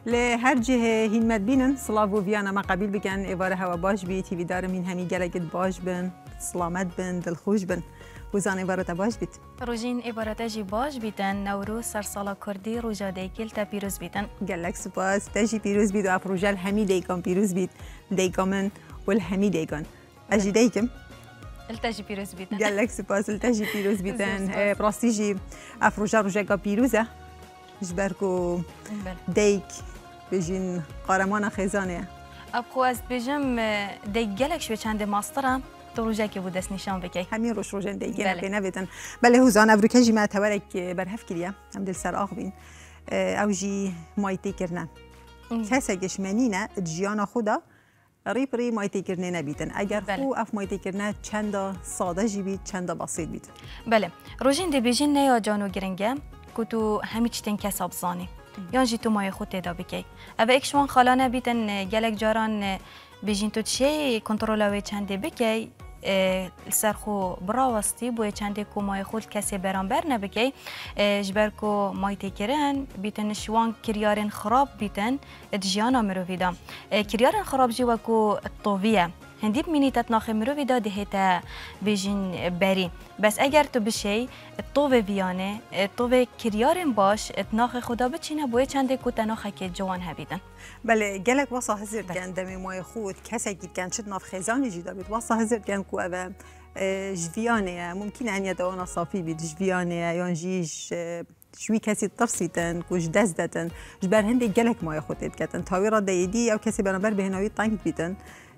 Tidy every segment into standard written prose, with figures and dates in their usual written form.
لهر جهه هینمت بینن سلاو و ویانا ما قبیل بگن ایواره هوا باش بی تیوی دارم این همی گلگت باش بن سلامت بن دلخوش بن وزان ایواره باش بیت روزین ایواره جی باش بیتن نوروز سر سالا کردی روزا دیگل تا پیروز بیتن گلک سپاس تجی پیروز بیت و افروجال همی دیگان پیروز بیت دیگامن والهمی دیگان اجی دیگم التجی پیروز بیتن گلک سپاس التجی پیروز بیتن براستیجی افروجال روزا پیروزه جبركو ديك بيجين قارمان خزانه ابخو از بجم دیگلک شو چند ماسترم تو روزه که بود دست نشان بکی همین روش روزن دیگه نه بیتن بله هوزان ابروکه جی ما تورک برهف کلیه هم دل سر آخبین او جی مایتی کرنن کسی گشمنینه جیانا خودا ری مایتی کرنه نبیتن اگر خو اف مایتی کرنه چند ساده جی بیت چند بسیط بیت بله روزین دی بیجین نیا جانو گرنگه که تو همی چتن کساب زانی یا جی تو مای خود تدا بکی اوه اکشوان خالانه بیتن گلک جاران بیجین تو چه کنترلوی چنده بکی سرخو براوستی بوی چنده کو مای خود کسی برانبر نبکی جبر کو مای تکرن بیتن شوان کریارن خراب بیتن جیانا مرویدا کریارن خراب جی وکو طویه هندی بمینیت ناخه مروی داده هتا بیجین بری بس اگر تو بشی طوه ویانه طوه کریارن باش ناخه خدا بچینه بوی چنده کو تناخه که جوان هبیدن بله گلک واسه هزار کن دمی مای خود کسی که کن شد ناف خزانی جدا بید واسه هزار کن کو اوه جویانه ممکن ان یدوانا صافی بید جویانه یا جیش شوی کسی ترسیدن کوش دست دادن جبر هندی گلک مای خودت کتن تاوی را دیدی یا کسی برابر بهنوی تانک بیتن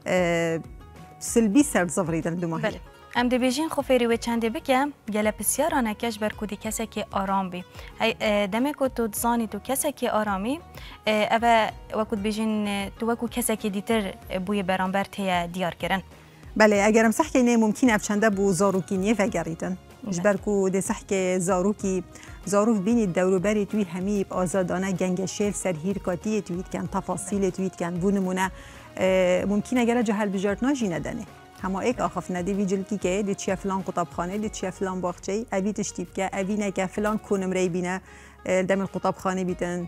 سلبی سر زفریدن دو ماهی. بله. ام دی بیجین خوفری و چنده بکم گله بسیارانه کش بر کودی کسی که آرام بی. دمی کو تو زانی تو کسی که آرامی اوه وقت بیجین تو وقت کسی که دیتر بوی برانبر تیا دیار کردن. بله اگرم صح که نه ممکن افشنده بو زاروکی نیه فگریدن. جبر کو ده صح که زاروک بینی دورو بری توی همی آزادانه گنگشیل سرهیر کاتی تویید کن تفاصیل تویید کن بونمونه ممکن اگر جهل بجارت ناجی ندانه اما ایک آخف ندی ویجل کی که دی چیه فلان قطبخانه دی چیه فلان باغچه اوی تشتیب که اوی نکه فلان کنم ری بینه دم القطبخانه بیتن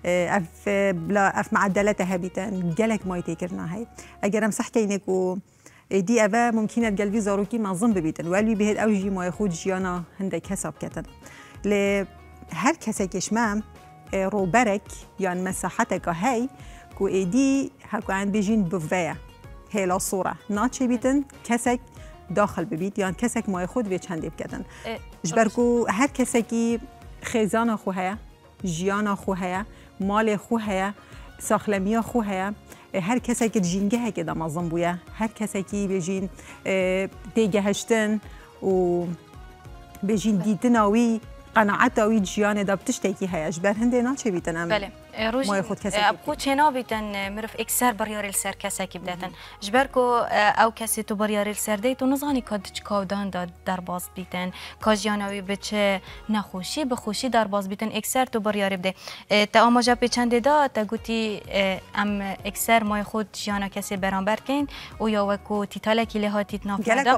اف معدلات هبیتن گلک مایتی کرنا هی اگرم صح که اینکو دی اوه ممکنه قلبی زاروکی منظم ببیتن ولی بهت اوجی مای خود جیانا هندک حساب کتن ل هر کسی کشمم روبرک یا مساحتک هی کو ایدی هکو عند بیجین بوفیا هلا صوره ناتشی بیتن کسک داخل ببید یا کسک مای خود به چندی بکدن جبر کو هر کسی کی خزان خو هیا جیان خو هیا مال خو هیا ساخلمی خو هیا هر کسی که جینگه که دامازم بویا هر کسی کی بیجین دیگه هشتن و بیجین دیدن آوی قناعت آوی جیان دا بتشتکی هیاش بر هنده ناچه بیتن بله روز ابخو چنا بیتن مرف اکثر بریاری السر کسی که بداتن جبر کو او کسی تو بریاری السر دی تو نزانی کاد چکاودان داد در باز بیتن کاجیانوی بچه نخوشی بخوشی در باز بیتن اکثر تو بریاری بده تا آماجا پیچنده دا تا گوتی ام اکثر مای خود جیانا کسی برانبر کن و یا وکو تیتالکی لهاتیت نافده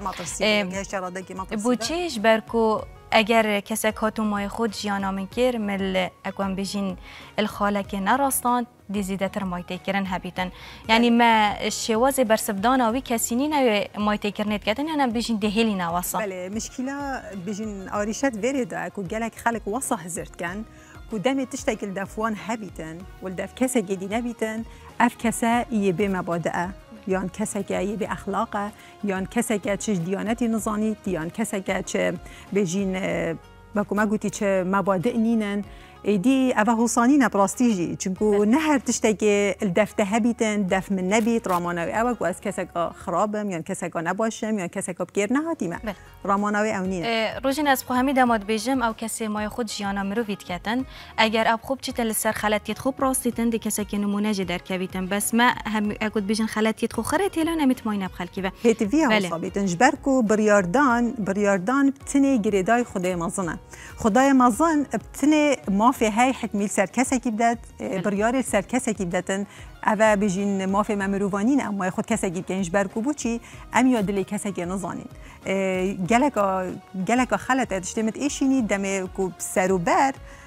بوچیش بر کو اگر کسی کاتو مای خود جیانا منکر مل اکوان بیجین الخاله که نراستان دیزیده تر مایتی کرن هبیتن یعنی ما شواز برسبدان آوی کسی نی مایتی کرنید کردن یعنی بیجین دهیلی نواسا بله مشکله بیجین آریشت وریده اکو گلک خلق واسه هزرد کن کو دمی تشتکل دفوان هبیتن ولدف کسی گدی نبیتن اف کسی یه به مبادئه یان کسی که یه به اخلاقه یان کسی که چه دیانتی نزانید یان کسی که چه بجین بکو ما گویی چه مبادئ نینن ایدی اوه حسانی نبراستیجی چونکو نه هر تشتگی الدفته هبیتن دف من نبید رامانوی اوه گو از کسی که خرابم یا کسی که نباشم یا کسی که بگیر نهاتیمه رامانوی او نینه روزین از همی دماد بیجم او کسی مای خود جیانا مروید کتن اگر اب خوب چی تل سر خلطیت خوب راستیتن دی کسی که نمونه جی در کویتن بس ما هم اگود بیجن خلطیت خوب خرید هلا نمیت مای نبخل کیوه هیتوی هم صابیتن جبرکو بریاردان بتنی گریدای خدای مازنه خدای مازن بتنی مافی های حکمیل سر کسی کی بدد بریار سر کسی کی بدتن اوه بیجین مافی ممروانین اما خود کسی کی بکنیش برکو بوچی امی یادلی کسی کی نزانین گلکا خلط ادشتمت ایشینی دم کو سر و بر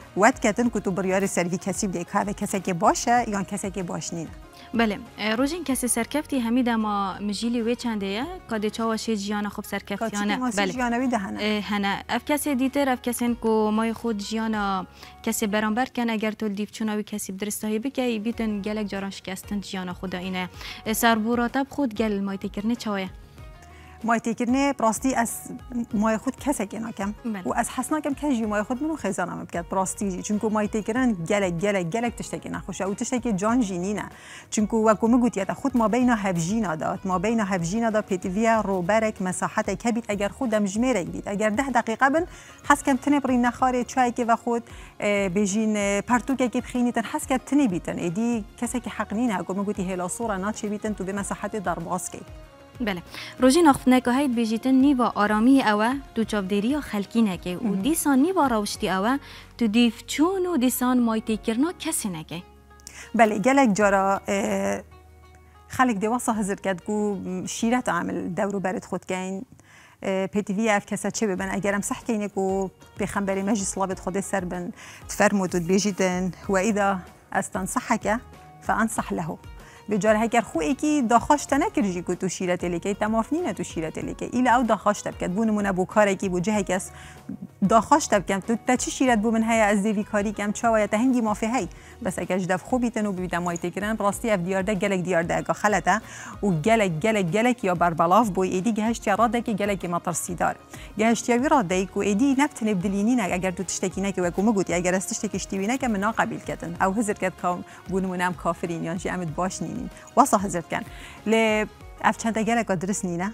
وقت کتن که تو بریار سروی کسی بده که هوا کسی که باشه یا کسی که باش نینه. بله روزین کسی سرکفتی همین دما مجیلی و چنده کادی چاوا شی جیانا خوب سرکفتیانه بله جیانا دهنه هنه اف کسی دیتر اف کسی کو مای خود جیانا کسی برانبر کن اگر تو دیف چوناوی کسی بدرستایی بکی بیتن گلک جاران شکستن جیانا خدا اینه سربوراتب خود گل مای تکرنه چاوه مای تکرنه براستی از مای خود کسی که نکم و از حسنا کم کجی مای خود منو خزانم بکرد براستی چون که مای تکرن گلک تشتکی نخوشه و تشتکی جان جینی نه چون که وقتی میگویید خود ما بین هفجینا داد ما بین هفجینا داد پیتویا رو برک مساحت کبید اگر خودم جمیره دید اگر 10 دقیقه بن حس کم تنه برین نخاره چای که و خود بجین پرتوکه که بخینیتن حس کم تنه بیتن ایدی کسی که حق نینه اگه میگویی هلا صورة ناتش بیتن تو به مساحت درباس کی بله روزی نخفنه که هید بیجیتن نیوا آرامی اوه تو چافدری خلکی نکه و دیسان نیوا راوشتی اوه تو دیفچون و دیسان مایتی کرنا کسی نکه بله گلک جارا خلق دواسه حضر کرد گو شیرت عامل دورو برد خود کن پیتوی اف کسا چه ببن اگرم صح کینه کو پیغمبر مجلس لابد خود سر بن تفرمود بیجیتن و اذا استنصحك فانصح له بجار هکر خو اکی داخاش تنکرجی که تو شیرت لیکی تمافنینه تو شیرت لیکی ایلا او داخاش تب کد بونمونه بو کار اکی بو جه کس داخاش تب کم تو تا چی شیرت بو من هیا از دیوی کاری کم چاویا تهنگی مافی هی بس اگه دف خوبی تنو بیدم مای تکران براستی اف دیارده گلک دیارده اگه خلته و گلک یا بربلاف بو ایدی گهشت راده که گلک مطر سیدار گهشت یا راده کو ایدی نبتن بدلینین اگر تو تشتکی نک و کو مگوتی اگر استشتکیش تیوینه که من قبیل کردن او هزر کد کام بونمونم کافرین یا جامد باش نینین واسه حضرت کن ل افچند اگر درست نینه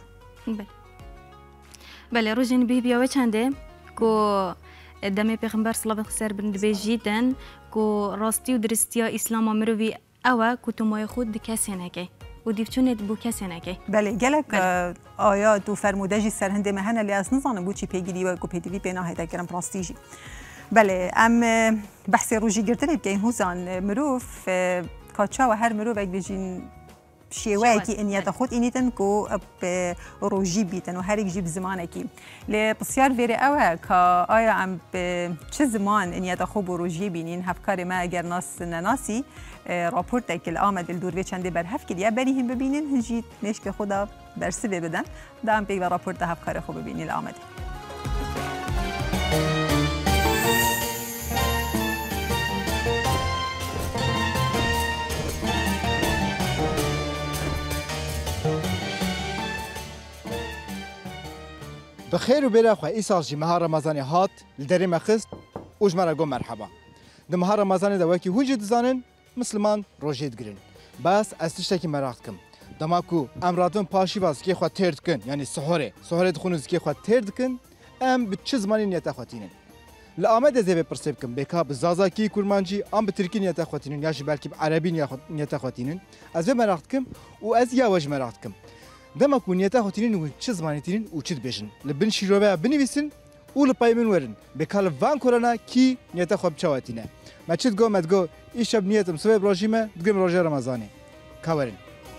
بله روزین به بیاوه چنده کو دم پیغمبر صلی الله علیه و آله بیجیدن کو راستی و درستی اسلام مروی اوه کو تو مای خود کسی نکه و دیفچونت بو کسی نکه بله گلک آیات و فرمودجی سرهنده مهنه لی از نزانم بو چی پیگیری و کو پیتوی پناه تکرم پراستیجی بله ام بحث روزی گرتنه که این هوزان مروف کاتشا و هر مروف اگه بجین شیوه کی انیت خود اینیتن کو به روزی بیتن و هر یک جیب زمانه کی ل بسیار ویره اوه که آیا ام به چه زمان انیت خوب و روزی بینین هفکار ما اگر ناس نناسی راپورت که آمد دور و چنده بر هفت کلیه بری هم ببینین هنجید نش که خدا درس بدن دام پیگ و راپورت هفکار خوب ببینین آمده بخير وبرخوا إيساجي مها رمضان هات لدري مخست وجمرة قوم مرحبا ده مها رمضان دواكي وجد زانن مسلمان روجيت جرين بس استشتكي مراقتكم دماكو امراتون پاشي واز كي خوا تردكن يعني سحوري دخونز كي خوا تردكن ام بتش زماني نيتا خواتينن لآمد زي بپرسبكم بكا بزازا كي كورمانجي ام بتركي نيتا خواتينن ياش بلكي بعربي نيتا خواتينن از مراقتكم و از ياوج مراقتكم دما كونيتا خوتينين و چه زماني تينين و چه بيشن لبن شيروبا بنويسن و لپايمن ورن بكال فان كورونا كي نيتا خوب چواتينه ما چت گو مدگو ايشب نيتم سوي بروجيمه دگم روجه رمضاني كاورن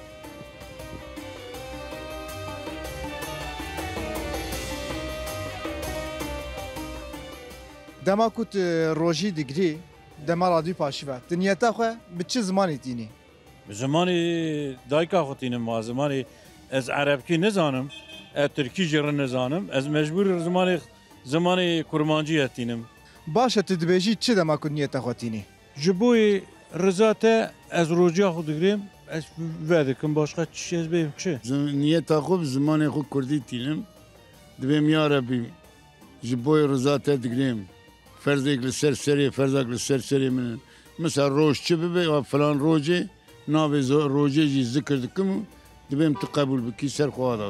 دما كوت روجي دگري دما راديو پاشيوا نيتا خو بچ زماني تيني زماني دايكا خوتينم ما زماني از عربکی نزانم از ترکی جر نزانم از مجبور زمانی کرمانجی هستیم باشه تدبیجی چه دما کنیت خواتینی جبوی رضاته از روجا خود گریم از وعده کن باشقه چیز بیم چه نیت خوب زمانی خود کردی تینم دبیم یا ربی جبوی رضاته دگریم فرضی لسر سری من مثلا روز چه ببی و فلان روزه ناوی روزه جی ذکر دکم دبیم تقبل بکی سر خواهد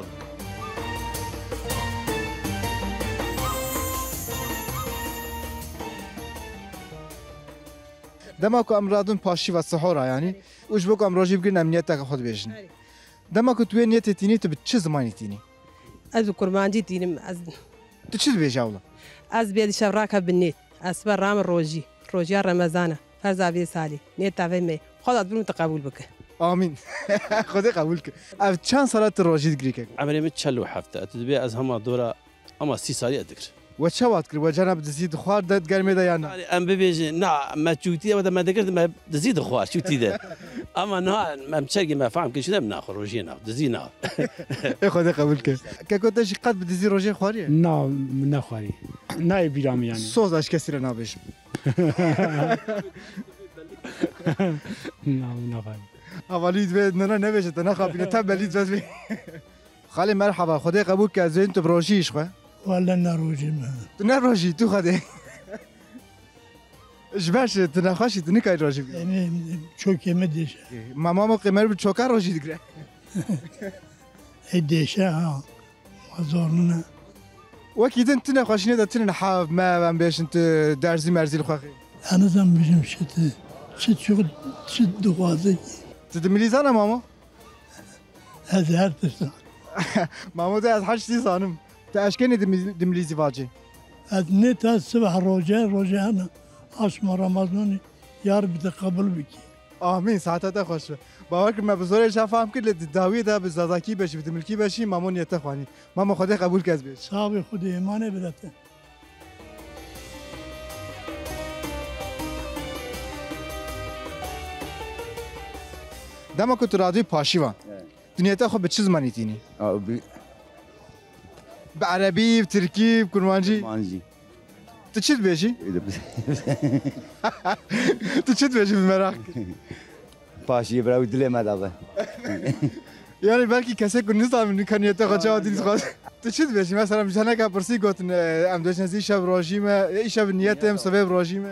دماکو امرادون پاشی و سحورا یعنی اوش بکو امراجی بگیرن امنیت خود بیشن دماکو توی نیت تینی تو به چه زمانی تینی؟ از کرمانجی تینم از تو چی بیش اولا؟ از بیاد شبراک بنیت از بر رام روزی رمضانه فرض اوی سالی نیت تاوی می خودت برون تقبل بکه آمین خدا قبول که اف چند سالت روزی دگری که عمري متشل وحفته تدبي از هما دورة اما 30 سالي ادكر و چه وقت کرد و جناب دزید خوار داد گرمی دا یا نه ام ببیجی نه ما چوتی و ما دکرد ما دزید خوار چوتی ده اما نه ما مشرقی ما فهم که شده ناخذ روجی نه دزید نه خود قبول کرد که کتش قد بدزی روزی خواری نه نخوری نه بیرام یعنی سوزش کسی را نبیشم نه نخوری اولید به نه نبیشه تا نخوابینه تبلید بس بی خاله مرحبا خدای قبول که از این تو بروشیش خواه والله نروجي ما تو نروشی تو خدای جباش تو نخواشی تو نکای روشی يعني شو كيما ديشا ماما قمر به چوکا روشی دیگره هي ديشا ها وزورنا وکی دن تو نخواشی نده تو نحاف ما من بیش انت درزی مرزی الخواخی انا زم بجم شت شغل شت دوازي تو دملیزانه ماما هذا هرتشتغل ماما ده از حج سی سانم تا اشکنی دملیزی واجه هذا نت الصبح روجا انا اسمه رمضاني يا رب تقبل بك آمین ساعتها خوش باور که من بزرگش فهم کرد داوی ده به زاداکی بشی به ملکی بشی مامون نیت خوانی ماما خدا قبول کرد بیش صاحب خود ایمان بدته دما که تو رادوی پاشیوان دنیتا خب به چه زمانی تینی؟ به عربی، به ترکی، به کرمانجی؟ کرمانجی تو چیت بیشی؟ تو چیت بیشی به مراق؟ پاشی برای دل مدابه یعنی بلکی کسی که نیست آمین کنیتا خود چه دینیز خواست تو چیت بیشی؟ مثلا میشنه که پرسی گفتن ام دوش نزی شب راجیمه ای شب نیتم سبب راجیمه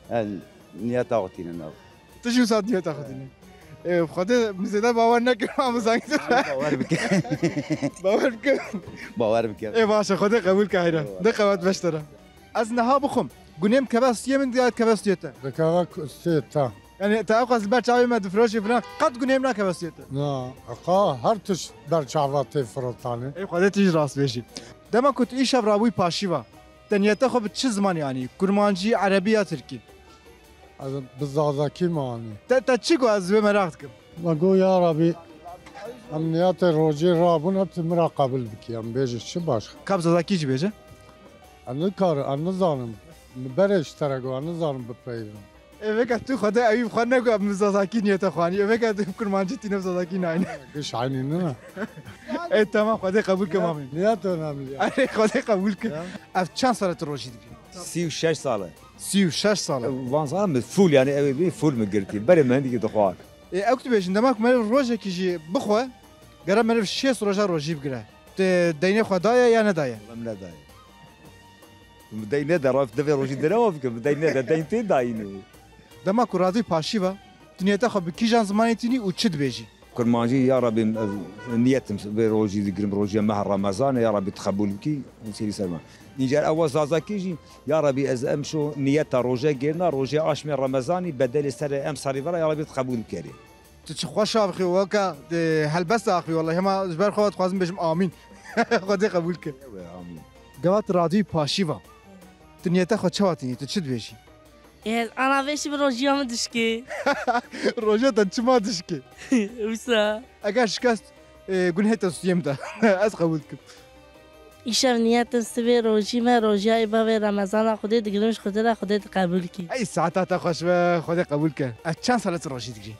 نیت آقتینه ناب تو چی ساعت نیت آقتینه؟ خدا مزیده باور نکنم زنگ باور بکن باور بکن باور بکن ای باشه خدا قبول کنه دقیقاً بشتره از نها بخم گونیم کباستیه من دیات کباستیته ذكرك ستة يعني تاخذ البرشاوي ما دفروشي فلان قد گونیم نا کباستیته نا أقا هرتش در شعباتي فرطاني ای خدا تیج راست بشی دما كنت ايش راوي باشيوا دنيته خو بتش زمان يعني كرمانجي عربي یا تركي هذا بالزازاكي ماني تا چيكو از مراقت كم وقو يا ربي أمنيات روجي رابون بتمرا قبل بكي أم بيجي شو باش قبضه زاكي چي بيجه أنا كار أنا زانم برش ترقو أنا زانم ببيدم اوه تو خدا ایوب خان نگو مزازاکی نیت خوانی اوه که کرمانجی تینم زازاکی نه قش عيني نه ای تمام خدا قبول که مامین نياتو نعمل اره خدا قبول که اف چند ساله تو روشی دیگه 36 ساله 36 ساله وان ساله فول يعني اوي فول مقرتي بري ما عندي دخوار اكتب ايش عندما كمل روجه كيجي بخوه قرب من شيء روجه روجي بقرا دينه خدايا يا ندايا والله من داي بدينا درف دفي روجي دراوفك بدينا داينتي داينو دما كرادي باشيوا دنيا خو بكيجان زمانيتيني وتشد بيجي كرمانجي يا ربي نيتم بروجي ذكر روجي مع رمضان يا ربي تقبلك نسيري سلمان نيجي اول زازاكيجي يا ربي از امشو نيتا روجا قلنا روجا اش من رمضاني بدل سنه ام صريفه يا ربي تقبلك كريم تتخوش اخي وكا هل بس اخي والله ما جبر خوات خوازم بجم امين خدي قبولك امين قوات رادي باشيوا دنيا خو تشواتيني تشد بيجي انا بيش بروجيام دشكي روجا تنشما دشكي وسا اگر شکست گون هیت سیم ده از قبول کن ایشب نیت سوی روجی ما روجای با رمضان خودت دیگرش خودت را خودت قبول کی ای ساعتها خوش و خودت قبول کن از چند سالت روجی دیگری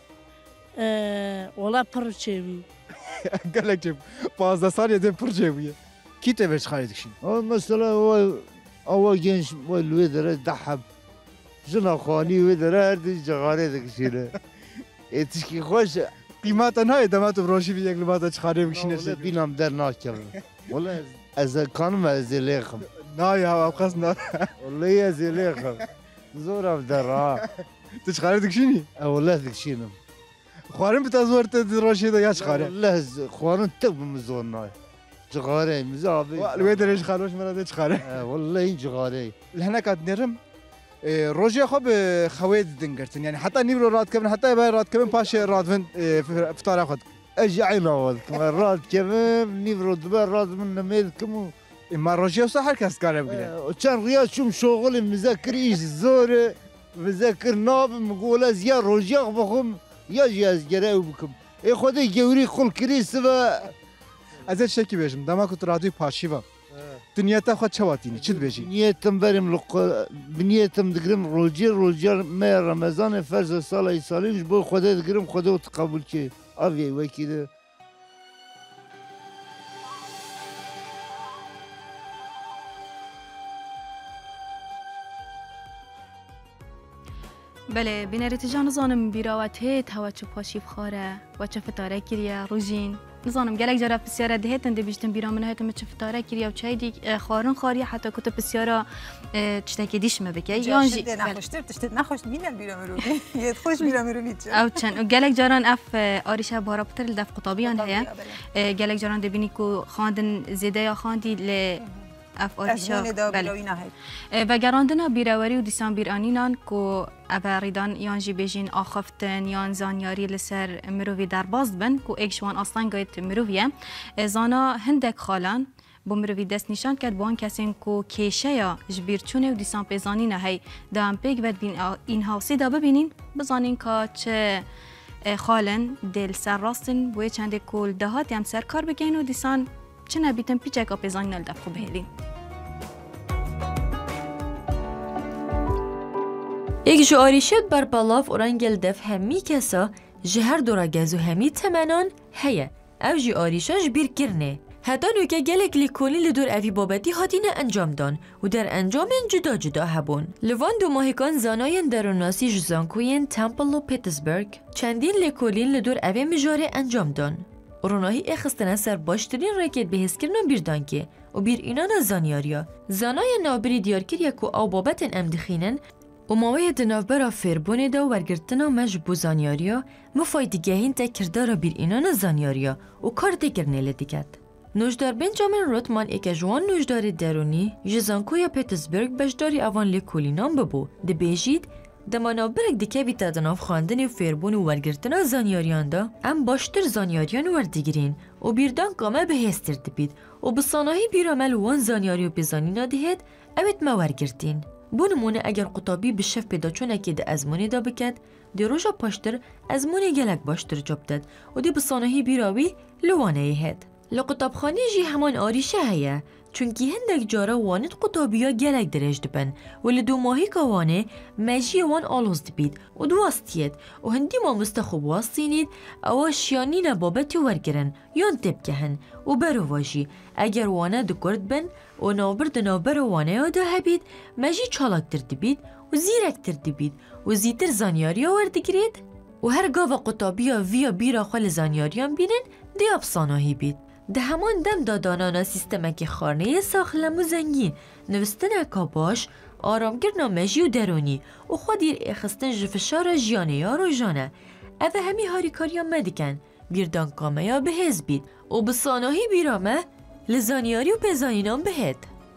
والله پرچوی قالك جيب 15 سال يدين برجيويه كي تبش خالد شي مثلا اول جنش والويدر دحب جنا خاني ويدر هردي جغاري دكشيله تشكي خوش قيمات انا دمات بروشي بيك لبعض تشخاري بكشينه بينام در ناكر والله از كانم از ليخم نا يا ابخصنا والله يا زليخم زور بدرا تشخاري دكشيني والله دكشينم خوارم بتازور تدروشي ده يا شخاري والله خوارن تب مزورنا جغاري مزابي الويدر ايش خالوش مراد تشخاري والله جغاري لهنا كاد نرم روجي خب خويد دنگرتن يعني حتى نيبرو راد كمن حتى باي راد كمن باشا راد فين فطار اخذ اجعينا ولد راد كمن نيبرو دبر راد من نميد كمو اما روجي وصح كاس كارب كده كان رياض شوم شغل مذاكر ايش زور مذاكر ناب مقول زيا روجي بخم يا جاز جراو بكم اي خدي جوري خل كريس با از شکی بشم دما كنت راديو باشيوا دنیاتا خود چواتینی چی بیشی؟ نیتم بریم بنیتم دگرم روزی ماه رمضان فرض سال سالیش بو خدا دگرم خدا قبول که آوی وکیده. بله بینریت جان نزانم بیراوت هیت هوا چه پاشیف خاره و چه فتاره کریه روزین نزانم گلک جرا بسیاره دهتن دی بیشتن بیرامن هیتم چه فتاره کریه و چه دی خارن خاری حتی کت بسیاره چتاکی دیش مبکه یانجی نخوشتر تشت نخوشت مینم بیرام رو یه خوش بیرام رو بیچ او چن گلک جاران اف آریشه بارابتر لدف قطابیان هیا گلک جاران دبینی کو خواندن زیده یا خواندی ل اف آریشا و گراندنا بیراوری و دیسان بیرانینان کو ابریدان یانجی بیجین آخفتن یان زانیاری لسر مروی در باز بن کو اکشوان اصلا گایت مرویه زانا هندک خالان با مروی دست نشان کرد با آن کسین کو کیشه یا جبیرچونه و دیسان پیزانینه هی دام پیگ بد بین این هاوسی دا ببینین بزانین که چه خالن دل سر راستن بوی چند کل دهات هم سر کار بگین و دیسان چه نبیتن پیچک آپیزانی نلدف خوب هیلین ایک جو آریشت بر پلاف اورانگل دف همی کسا جهر دورا گزو همی تمنان هیه او جو آریشاش بیر کرنه حتی نوکه گلک لیکولی لدور اوی بابتی هاتینه انجام دان و در انجام جدا جدا هبون لوان دو ماهکان زاناین دروناسی جزانکوین تمپل و پیتسبرگ چندین لیکولین لدور اوی مجاره انجام دان روناهی اخستنه سر باشترین رکت به حس کردن بیردان که و بیر اینان زانیاریا زانای نابری دیار کریا که او بابتن امدخینن و ماوی دنابرا فربونه دا ورگرتنا مجبو زانیاریا مفایدگاهین تا کردارا بیر اینان زانیاریا و کار دگرنه لدیگد. نوشدار بنجامین روتمان اکا جوان نوشدار درونی جزانکویا پیتسبرگ بشداری اوان لیکولینان ببو ده بیجید دمانا برک دکه بیتا دناف خواندن و فربون و ورگرتنا زانیاریان دا ام باشتر زانیاریان وردگیرین و بیردان کامه به هستر دبید و بساناهی بیرامل وان زانیاری و بزانینا دهید اوید ما ورگرتین. بو نمونه اگر قطابی به شف پیدا چونه که ده ازمونی دا بکد ده روژا پاشتر ازمونی گلک باشتر جاب داد و ده بساناهی بیراوی لوانه هید. لقطابخانه جی همان آریشه هیا چونکی هندک جارا وانت قطابیا گلک درج دبن ولی دو ماهی که وانه مجی وان آلوز دبید و دو واستید و هندی ما مستخوب واستینید او شیانین بابتی ورگرن یان تبکهن و برو واجی اگر وانه دکرد بن و نابر وانه یاده هبید مجی چالاک در دبید و زیرک در دبید و زیتر زانیاریا وردگرید و هر گاو قطابیا ویا بیرا خال زانیاریان بینن دی افسانه‌ای بید. ده همان دم دادانانا سیستمک خارنه ساخلم و زنگین نوستن اکاباش آرامگرنا مجی و درونی و خودیر اخستن جفشار جیانه یا رو جانه اوه همی هاریکاریا مدکن بیردان کامه یا بهز بید و بساناهی بیرامه لزانیاری و بزانینان بهد.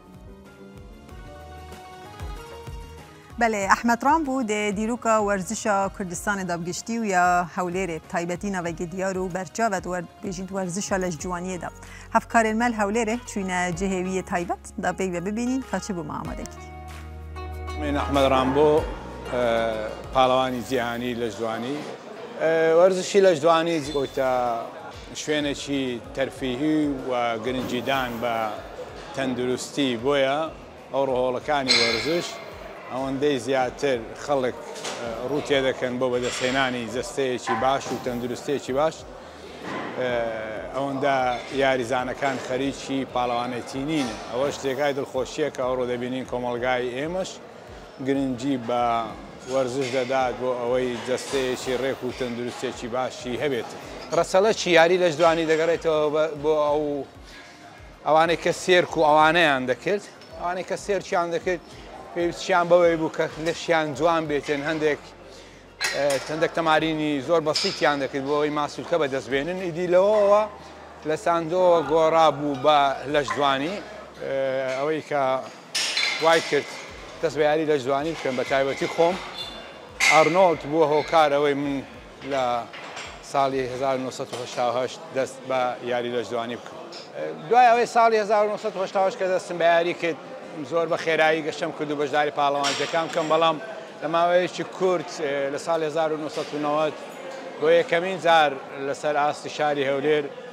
بله احمد رام بود دیروکا ورزش کردستان دابگشتی و یا هولیر تایبتی نوگی دیارو برچا و بیجید ورزش لجوانی دا هفکار المل هولیر چون جهوی تایبت دا بیگ و ببینین خاچه بو ما آماده کردیم. من احمد رام بو پالوانی جهانی لجوانی ورزشی لجوانی گویتا شوینه چی ترفیهی و گرنجیدان با تندرستی بویا او روحولکانی ورزش ئەوەندەی زیاتر خەڵک ڕوتێ دەکەن بۆ بەدەستهێنانی جەستەیەکی باش و تەندروستەیەکی باش ئەوەندە یاریزانەکان خەریکی پاڵەوانێتی نینە ئەوە شتێکای دڵخۆشیە کە ئەوڕۆ دەبینین کۆمەڵگای ئێمەش گرنگی بە وەرزش دەدات بۆ ئەوەی جەستەیەکی ڕێک و تەندروستێکی باشی هەبێت ڕەسەڵەکی یاری لە جوانی دەگەڕێتەوە بۆ ئەوانەی کە سێرک و ئەوانەیان دەکرد ئەوانەی کە سێرچیان دەکرد پێویستیان بەوەی بوو کە لەشیان جوان بێتن هەندێک تەمارینی زۆر بەسیتیان دەکرد بۆ ئەوەی ماسوولکە بەدەستبێنن ئیدی لەوەوە لە ساندۆوە گۆڕا بوو بە لەش جوانی ئەوەی کە وای کرد دەست بە یاری لەش جوانی بکەن بە تایبەتی خۆم ئارنۆڵد بووە هۆکارەوەی من لە ساڵی 1970 دەست بە یاری لەش جوانی بکەم دوای ئەوەی ساڵی 1970 کە دەستم بە یاری کرد زۆر بە خێرایی گەشتم کرد و بەشداری پاڵەوانجەکان بکەم بەڵام لە ماوەیەکی کورت لە ساڵی 1990 بۆ یەکەمین جار لەسەر ئاستی شاری هەولێر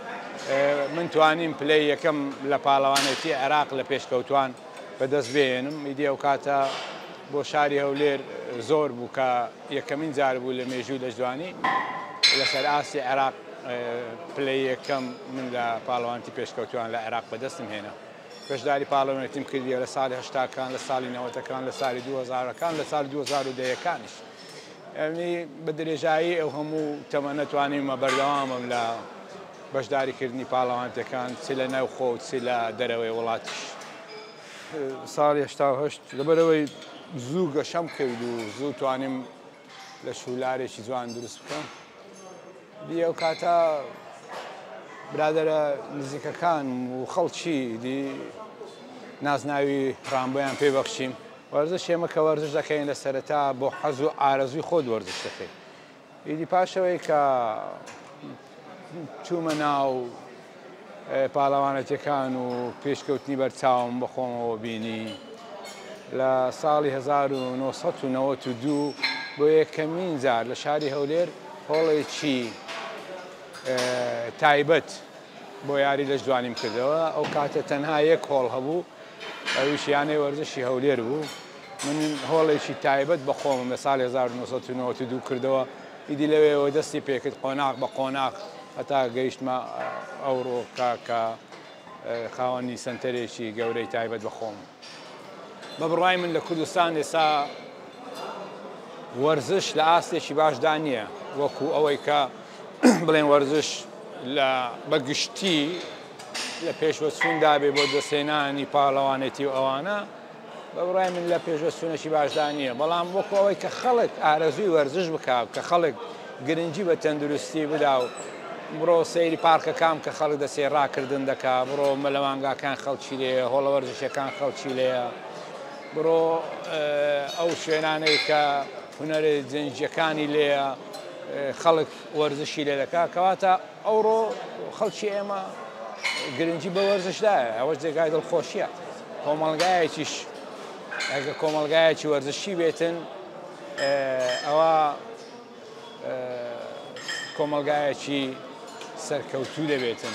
من توانیم پلەی یەکەم لە پاڵەوانێتی عێراق لە پێشکەوتوان بەدەست بێنم ئیدی ئەو کاتە بۆ شاری هەولێر زۆر بوو کە یەکەمین جار بوو لە مێژوو لە جوانی لەسەر ئاسی عێراق پلەی یەکەم من لە پاڵەوانتی پێشکەوتوان لە عێراق بەدەستم هێنا پێشداری پاڵەوانێتیم کردیە لە ساڵی هەشتاکان لە ساڵی نەوەتەکان لە ساڵی 2000ەکان لە ساڵی 2010ەکانیش ئەنی بە درێژایی ئەو هەموو تەمەنە توانیمە بەردەوامم لە بەشداریکردنی پاڵەوانتەکان چ لە ناو خۆ چ لە دەرەوەی وڵاتیش ساڵی هەشتا لەبەرەوەی زوو گەشەم کرد و زوو توانیم لە شولارێکی جوان دروست بکەم دی ئەو کاتە برادەرە نزیکەکان و خەڵکی دی نازناوی ڕامبۆیان پێبەخشیم وەرزش ئێمە کە وەرزش دەکەین لە سەرەتا بۆ حەز و ئارەزوی خۆت وەرزش دەکەی ئیدی پاشەوەی کە چوومە ناو پاڵەوانەتەکان و پێشکەوتنی بەرچاوم بەخۆمەوە بینی لە ساڵی 1992 بۆ یەکەمین جار لە شاری هەولێر هۆڵێکی تایبەت بۆ یاری لە جوانیم کردەوە ئەو کاتە تەنها یەک هۆڵ هەبوو ئەویش یانەی وەرزشی هەولێر بوو من هۆڵێکی تایبەت بە خۆمم لە ساڵی 1992 کردەوە ئیدی لەوێەوە دەستی پێکرد قۆناق بە قۆناق هەتا گەیشتمە ئەوڕۆ کە خاوەنی سنتەرێکی گەورەی تایبەت بە خۆم بە بڕوای من لە کوردستان ئێستا وەرزش لە ئاستێکی باشدا نییە وەکو ئەوەی کە بڵێن وەرزش لە بەگشتی لە پێشوەچووندا بێ بۆ دەستێنانی پاڵەوانێتی و ئەوانە بە بڕای من لە پێشوەچوونێکی باشدا نییە بەڵام وەکو ئەوەی کە خەڵک ئارەزوی وەرزش بکات کە خەڵک گرنگی بە تەندروستی بدا و بڕۆ سەیری پارکەکان کە خەڵک دەسێ ڕاکردن دەکا بڕۆ مەلەوانگاکان خەڵکی لێە هۆڵە وەرزشەکان خەڵکی لێە بڕۆ ئەو شوێنانەی کە هونەرە جەنجەکانی لێە خەڵک وەرزشی لێ دەکات کەواتە ئەوڕۆ خەڵکی ئێمە گرنگی بە وەرزشدایە ئەوەش جێگای دڵخۆشیە کۆمەڵگایەکیش ئەگە کۆمەڵگایەکی وەرزشی بێتن ئەوە کۆمەڵگایەکی سەرکەوتوو دەبێتن.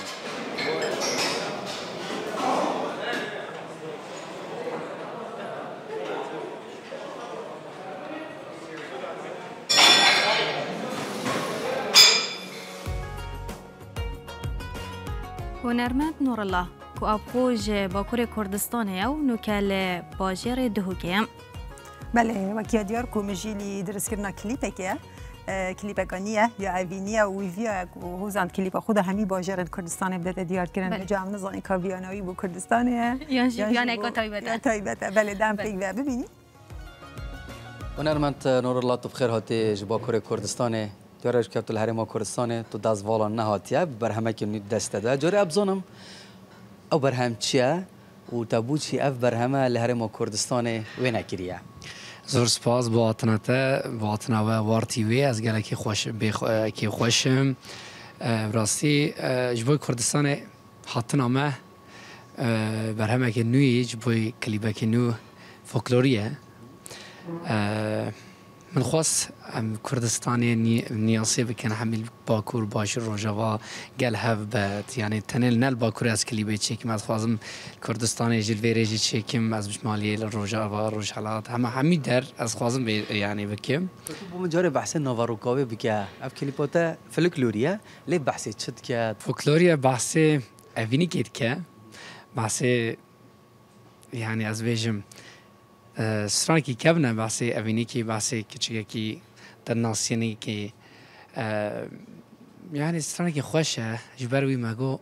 هنرمند نورالله کو ابخوج باکور کردستانه او نوکل باجر دهوکیم بله وکی دیار کو مجیلی درست کردن کلیپه کلیپگانیه یا اوینیه و ویویا هوزند کلیپ خود همی باجر کردستان بده دیار کردن جام نزانی که ویانایی بو کردستانه یعنی که تایبته بله دم پیک و ببینی هنرمند نورالله تو بخیر هاتی باکور کردستانه جارش که تو الهرم کردستان تو دست والا نهاتیه برهمه که نید دست ده جاری ابزانم او برهم چیه و تابو چی اف برهمه الهرم کردستان و نکریه زور سپاس با آتنا و وارتی وی از گله که خوشم راستی جبوی کردستان حاطنا ما برهمه که نوی جبوی کلیبه که نو فولکلوریه من خواست کردستانی نیاسی بکن حمیل باکور باش روجاوا گل هف بات یعنی تنل نل باکور از کلیبه چیکم از خوازم کردستانی جلویریجی چیکم از بشمالی روجاوا روجحلات همی در از خوازم یعنی بکم بو مجاری بحث نواروکاوی بکه اف کلیپاتا فولکلوریه لی بحثی چت که فولکلوریه بحث اوینی کید که بحث یعنی از ویژم سرانی که کبنه بحثی اوینی که بحثی کچیه که در ناسیانی که یعنی سرانی که خوشه جبروی مگو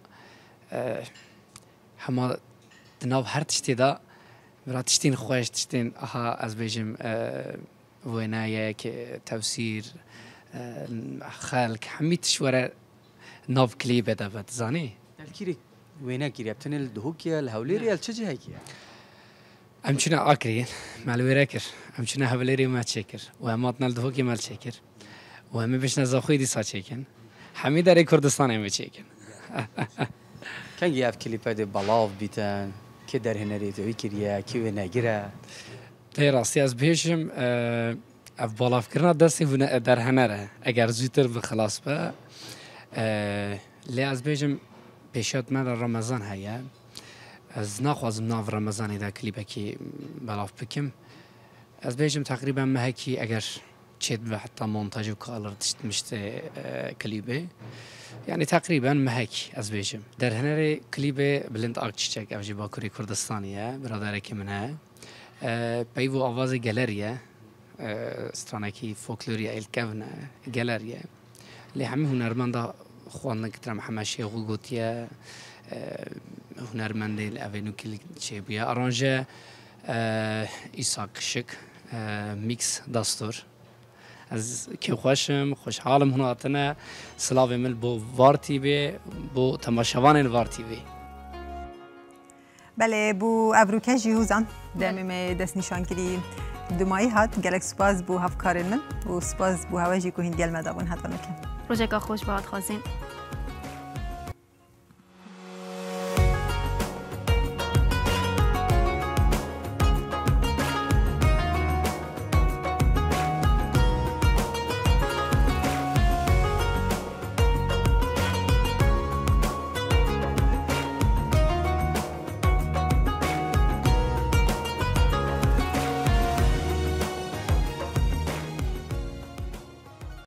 همه دناب هر تشتی دا برای تشتین خوش تشتین آها از بیجم وینایه که تفسیر خلق همی تشوره ناب کلیبه دا بد زانی الکیری وینا کیری ابتنی دهوکیه الهوليري الچجه هیکیه امچنا آکرین مالویرکر امچنا هوليري ما تشکر و هماتنا الدهوکی مال تشکر و همه بشنا زاخوی دیسا چکن همی در کردستان همی چکن کنگی اف کلیپه دی بلاف بیتن که در هنری توی کریه که و نگیره تی راستی از بهشم اف بلاف کرنا دستی در هنره اگر زودتر بخلاص با لی از بهشم پیشات من رمضان هیا از نخوازم ناف رمضانی دا کلیپه کی بلاف بکم از بیشم تقریبا مهکی اگر چید و حتی مونتاج و کالر تشتمشت کلیپه يعني تقريبا مهك از بيجم در هنر كليب بلند آركتشتك أوجي باكوري كردستانية برادرك منها بيفو آواز جاليريا استرانكي فولكلوريا الكافنا جاليريا اللي همي هنرمندا خوان كتر محمد شيخ وقوتيا هنرمندي الأفينو كل شيء بيا أرانجا إساق شك ميكس داستور از که خوش حالم هناتنا سلاوی مل بو وار تی وی بو تماشاوان وار تی وی بله بو ابروکه جیوزان دمیم دست نشان کردی دمایی هات گلک سپاس بو هفکارن من و سپاس بو هواجی که هندیل مدابون هاتون کن روزگاه خوش باد خواستین